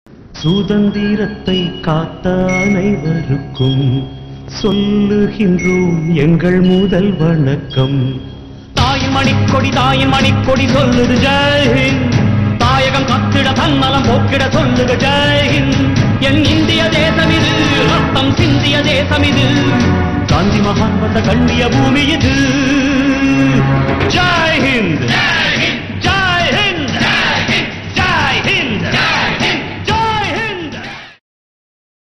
சுதந்திரத்தை காத்த அனைவருக்கும் சொல்லுகின்றோம் எங்கள் முதல் வணக்கம். தாயின் மணிக்கொடி சொல்லுது ஜெய்ஹிந்த். தாயகம் கத்திட தன்னலம் போக்கிட சொல்லுக ஜெய்ஹிந்த். என் இந்திய தேசம் இது, ரத்தம் சிந்திய தேசம் இது, காந்தி மகான் வந்த கண்ணிய பூமி இது.